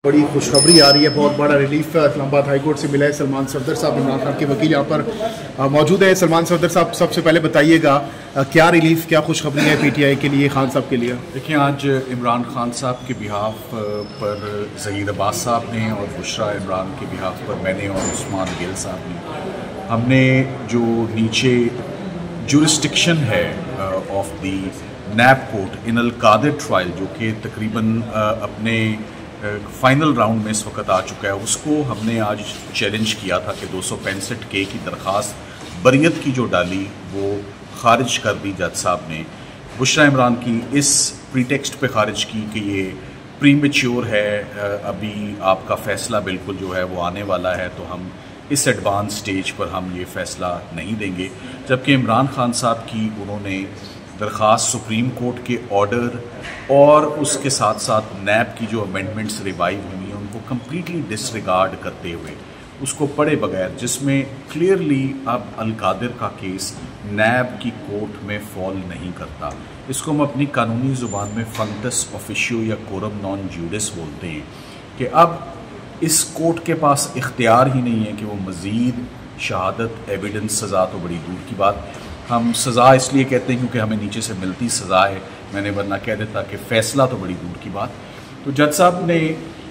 बड़ी खुशखबरी आ रही है, बहुत बड़ा रिलीफ इस्लामाबाद हाई कोर्ट से मिला है। सलमान सफदर साहब, इमरान खान के वकील यहाँ पर मौजूद है। सलमान सफदर साहब, सबसे पहले बताइएगा क्या रिलीफ, क्या खुशखबरी है पीटीआई के लिए, खान साहब के लिए? देखिए, आज इमरान खान साहब के बिहाफ पर ज़हीर अब्बास साहब ने और बुशरा इमरान के बिहाफ पर मैंने और उस्मान गिल साहब ने, हमने जो नीचे जुरिस्डिक्शन है of the NAB court in Al Qadir trial, जो कि तकरीबन अपने फाइनल राउंड में इस वक्त आ चुका है, उसको हमने आज चैलेंज किया था कि 265K की दरख्वास्त बरियत की जो डाली वो खारिज कर दी जज साहब ने। बुशरा इमरान की इस प्रीटेक्स्ट पे खारिज की कि ये प्रीमेच्योर है, अभी आपका फ़ैसला बिल्कुल जो है वो आने वाला है, तो हम इस एडवांस स्टेज पर हम ये फ़ैसला नहीं देंगे। जबकि इमरान खान साहब की उन्होंने दरख्वास्त सुप्रीम कोर्ट के ऑर्डर और उसके साथ साथ नैब की जो अमेंडमेंट्स रिवाइव हुई हैं उनको कम्प्लीटली डिसरिगार्ड करते हुए उसको पढ़े बगैर, जिसमें क्लियरली अब अल कादिर का केस नैब की कोर्ट में फॉल नहीं करता, इसको हम अपनी कानूनी ज़ुबान में फंक्टस ऑफिशियो या कोरम नॉन ज्यूडिस बोलते हैं, कि अब इस कोर्ट के पास इख्तियार ही नहीं है कि वो मज़ीद शहादत, एविडेंस, सज़ा तो बड़ी दूर की बात, हम सज़ा इसलिए कहते हैं क्योंकि हमें नीचे से मिलती सज़ा है, मैंने वरना कह देता कि फ़ैसला तो बड़ी दूर की बात। तो जज साहब ने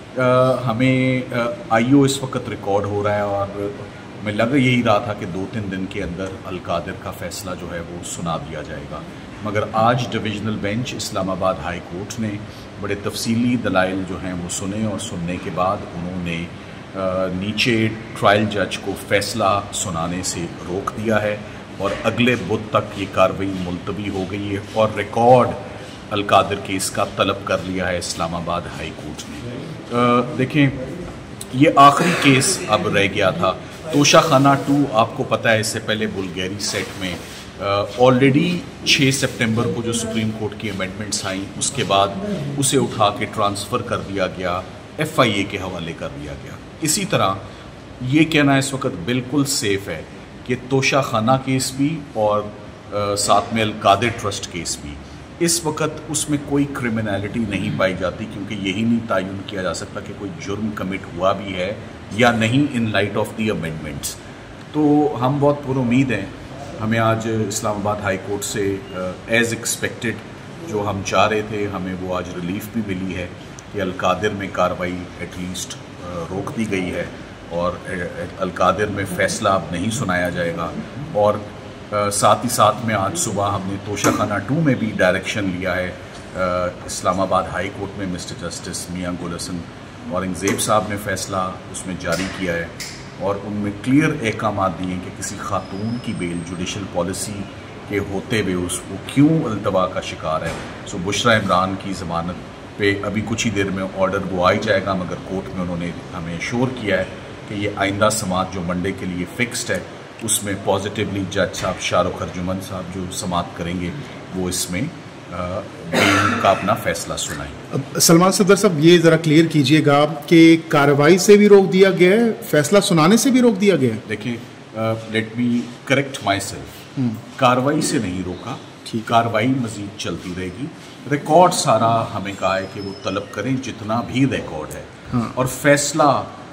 हमें आईओ इस वक्त रिकॉर्ड हो रहा है और हमें लग यही रहा था कि 2-3 दिन के अंदर अल कादिर का फ़ैसला जो है वो सुना दिया जाएगा, मगर आज divisional bench Islamabad high court ने बड़े तफसीली दलाइल जो हैं वो सुने और सुनने के बाद उन्होंने नीचे ट्रायल जज को फ़ैसला सुनाने से रोक दिया है और अगले बुध तक ये कार्रवाई मुलतवी हो गई है और रिकॉर्ड अल कादिर केस का तलब कर लिया है इस्लामाबाद हाई कोर्ट ने। देखें, ये आखिरी केस अब रह गया था। तोशाखाना 2, आपको पता है इससे पहले बुल्गारी सेट में ऑलरेडी 6 सितंबर को जो सुप्रीम कोर्ट की अमेंडमेंट्स आई, उसके बाद उसे उठा के ट्रांसफ़र कर दिया गया, FIA के हवाले कर दिया गया। इसी तरह ये कहना इस वक्त बिल्कुल सेफ़ है कि तोशाखाना केस भी और साथ में अल कादिर ट्रस्ट केस भी, इस वक्त उसमें कोई क्रिमिनलिटी नहीं पाई जाती, क्योंकि यही नहीं तयन किया जा सकता कि कोई जुर्म कमिट हुआ भी है या नहीं in light of the amendments. तो हम बहुत पुरुमीद हैं, हमें आज इस्लामाबाद हाई कोर्ट से एज़ एक्सपेक्टेड जो हम चाह रहे थे, हमें वो आज रिलीफ भी मिली है कि अल कादिर में कार्रवाई एटलीस्ट रोक दी गई है और अल कादिर में फ़ैसला अब नहीं सुनाया जाएगा। और साथ ही साथ में आज सुबह हमने तोशाखाना 2 में भी डायरेक्शन लिया है इस्लामाबाद हाई कोर्ट में। Mister justice Miangul Hassan Aurangzeb साहब ने फ़ैसला उसमें जारी किया है और उनमें क्लियर अहकाम दिए हैं कि किसी खातून की बेल जुडिशल पॉलिसी के होते हुए उसको क्यों अल्तवा का शिकार है। सो बुशरा इमरान की ज़मानत पे अभी कुछ ही देर में ऑर्डर वो आ ही जाएगा, मगर कोर्ट में उन्होंने हमें श्योर किया है कि ये आइंदा समात जो मंडे के लिए फ़िक्स्ड है उसमें पॉजिटिवली जज साहब शाहरुख अर्जुमन साहब जो समात करेंगे वो इसमें बेल का अपना फ़ैसला सुनाएंगे। सलमान सफदर साहब, ये ज़रा क्लियर कीजिएगा कि कार्रवाई से भी रोक दिया गया है, फ़ैसला सुनाने से भी रोक दिया गया है? देखिए, let me correct myself, कार्रवाई से नहीं रोका, कार्रवाई मज़ीद चलती रहेगी। रिकॉर्ड सारा हमें कहा है कि वो तलब करें जितना भी रिकॉर्ड है। हाँ। और फ़ैसला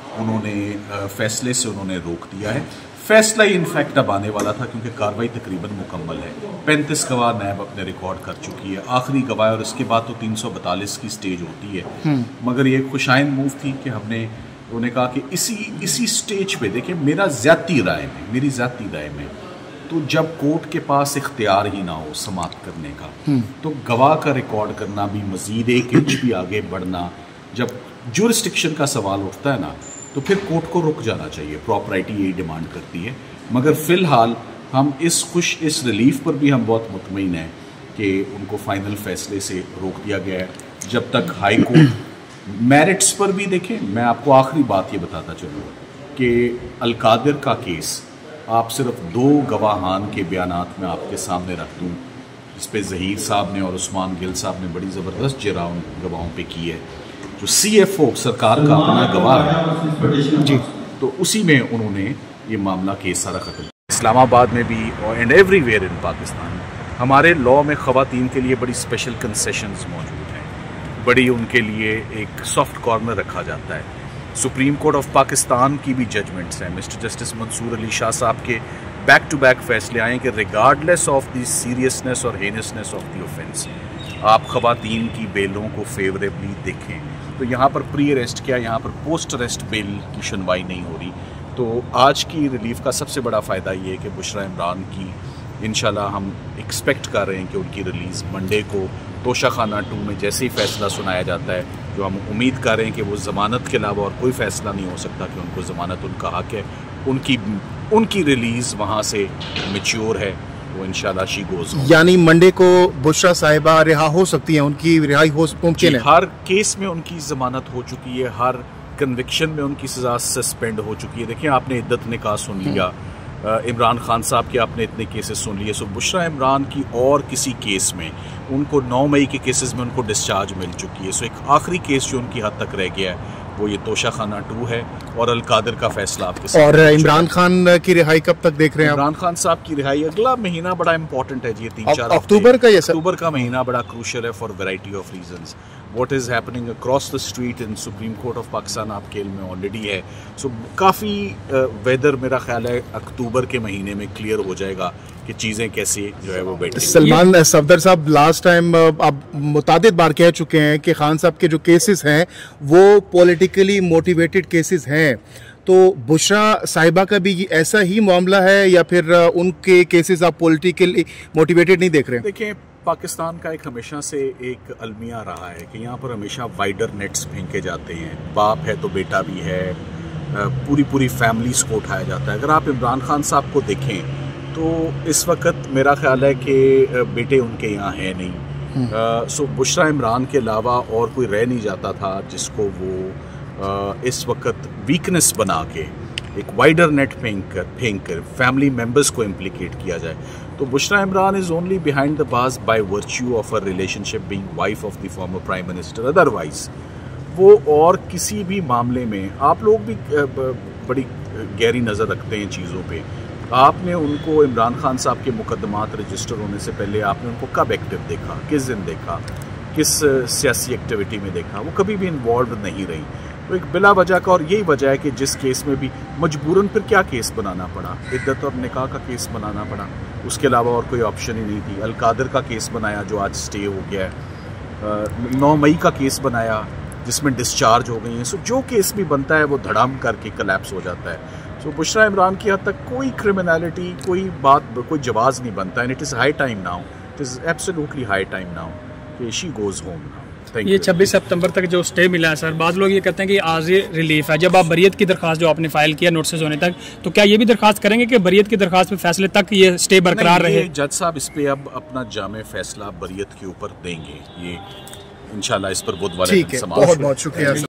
फ़ैसले से उन्होंने रोक दिया है। फ़ैसला ही इनफैक्ट अब आने वाला था क्योंकि कार्रवाई तकरीबन मुकम्मल है। 35 गवाह नैब अपने रिकॉर्ड कर चुकी है, आखिरी गवाह, और इसके बाद तो 342 की स्टेज होती है। मगर ये खुशाइन मूव थी कि उन्होंने कहा कि इसी स्टेज पे, देखिए मेरी ज़्याती राय में तो जब कोर्ट के पास इख्तियार ही ना हो समात करने का, तो गवाह का रिकॉर्ड करना भी, मज़ीद 1 इंच भी आगे बढ़ना, जब जुरिस्डिक्शन का सवाल उठता है ना, तो फिर कोर्ट को रुक जाना चाहिए। प्रॉपराइटी यही डिमांड करती है। मगर फ़िलहाल हम इस रिलीफ पर भी हम बहुत मुतमईन हैं कि उनको फ़ाइनल फ़ैसले से रोक दिया गया है जब तक हाई कोर्ट मेरिट्स पर भी। देखें, मैं आपको आखिरी बात ये बताता चलूँ कि अल कादिर का केस आप सिर्फ 2 गवाहान के बयानात में आपके सामने रख दूँ, जिस पे ज़हीर साहब ने और उस्मान गिल साहब ने बड़ी ज़बरदस्त जरा उन गवाहों पे की है, जो CFO सरकार का अपना गवाह है जी, तो उसी में उन्होंने ये मामला केस सारा ख़त्म। इस्लामाबाद में भी और एंड एवरीवेयर इन पाकिस्तान हमारे लॉ में ख़वातीन के लिए बड़ी स्पेशल कंसेशंस मौजूद हैं। बड़ी उनके लिए एक सॉफ्ट कॉर्नर रखा जाता है। सुप्रीम कोर्ट ऑफ पाकिस्तान की भी जजमेंट्स हैं, मिस्टर जस्टिस मंसूर अली शाह साहब के बैक टू बैक फैसले आए कि रिगार्डलेस ऑफ द सीरियसनेस और हेनियसनेस ऑफ द ऑफेंस आप ख़वातीन की बेलों को फेवरेबली देखें। तो यहाँ पर प्री अरेस्ट क्या, यहाँ पर पोस्ट अरेस्ट बेल की सुनवाई नहीं हो रही। तो आज की रिलीफ का सबसे बड़ा फ़ायदा ये है कि बुशरा इमरान की इंशाल्लाह हम एक्सपेक्ट कर रहे हैं कि उनकी रिलीज़ मंडे को तोशाखाना 2 में जैसे ही फ़ैसला सुनाया जाता है, जो हम उम्मीद कर रहे हैं कि वो ज़मानत के अलावा और कोई फ़ैसला नहीं हो सकता कि उनको ज़मानत उनका हक़ है, उनकी रिलीज़ वहाँ से मैच्योर है, वो इंशाल्लाह शी गोज़। यानी मंडे को बुशरा साहिबा रिहा हो सकती हैं, उनकी रिहाई हो मुमकिन है। हर केस में उनकी ज़मानत हो चुकी है, हर कन्विक्शन में उनकी सज़ा सस्पेंड हो चुकी है। देखिए आपने इद्दत निकाह सुन लिया, इमरान खान साहब के आपने इतने केसेस सुन लिए। सो बुशरा इमरान की और किसी केस में उनको 9 मई के केसेस में उनको डिस्चार्ज मिल चुकी है। सो एक आखिरी केस जो उनकी हद तक रह गया है वो ये तोशाखाना 2 है और अलकादिर का फैसला आपके साथ। और इमरान खान की रिहाई कब तक देख रहे हैं? इमरान खान साहब की रिहाई अगला महीना बड़ा इंपॉर्टेंट है जी, 3-4 अक्टूबर का, अक्टूबर का महीना बड़ा क्रूशियल है for variety of reasons. What is happening across the street in supreme court of Pakistan आपके इल्म में ऑलरेडी है। सो काफ़ी वेदर मेरा ख्याल है अक्टूबर के महीने में क्लियर हो जाएगा कि चीज़ें कैसे जो है वो बैठी। सलमान सफदर साहब लास्ट टाइम आप मुतादिद बार कह चुके हैं कि खान साहब के जो केसेस हैं वो पॉलिटिकली मोटिवेटेड केसेस हैं, तो बुशरा साहिबा का भी ऐसा ही मामला है या फिर उनके केसेस आप पॉलिटिकली मोटिवेटेड नहीं देख रहे हैं? देखिए पाकिस्तान का एक हमेशा से एक अलमिया रहा है कि यहाँ पर हमेशा वाइडर नेट्स फेंके जाते हैं, बाप है तो बेटा भी है, पूरी फैमिलीज को उठाया जाता है। अगर आप इमरान खान साहब को देखें तो इस वक्त मेरा ख्याल है कि बेटे उनके यहाँ है नहीं। सो बुशरा इमरान के अलावा और कोई रह नहीं जाता था जिसको वो इस वक्त वीकनेस बना के एक वाइडर नेट फेंक कर फैमिली मेम्बर्स को इम्प्लिकेट किया जाए। तो Bushra Imran is only behind the bars by virtue of a relationship being wife of the former prime minister. Otherwise वो और किसी भी मामले में आप लोग भी बड़ी गहरी नज़र रखते हैं चीज़ों पे। आपने उनको इमरान खान साहब के मुकदमात रजिस्टर होने से पहले आपने उनको कब एक्टिव देखा, किस दिन देखा, किस सियासी एक्टिविटी में देखा? वो कभी भी इन्वॉल्व नहीं रही। तो एक बिला वजह का, और यही वजह है कि जिस केस में भी मजबूरन फिर क्या केस बनाना पड़ा, इद्दत और निकाह का केस बनाना पड़ा, उसके अलावा और कोई ऑप्शन ही नहीं थी। अलकादिर का केस बनाया जो आज स्टे हो गया है, 9 मई का केस बनाया जिसमें डिस्चार्ज हो गई हैं। सो जो केस भी बनता है वो धड़ाम करके कलैप्स हो जाता है। सो बुशरा इमरान की हद तक कोई क्रिमिनलिटी, कोई बात, कोई जवाज़ नहीं बनता। And it is high time now, it is absolutely high time now कि शी गोज़ होम नाउ। ये 26 सितंबर तक जो स्टे मिला है सर, बाद लोग ये कहते हैं कि आज ये रिलीफ है। जब आप बरियत की दरखास्त जो आपने फाइल किया नोटिस होने तक, तो क्या ये भी दरखास्त करेंगे कि बरियत की दरखास्त पे फैसले तक ये स्टे बरकरार रहे? जज साहब इस पे अब अपना जामे फैसला बरियत के ऊपर देंगे, ये इंशाल्लाह इस पर बुधवार। ठीक है, बहुत बहुत शुक्रिया।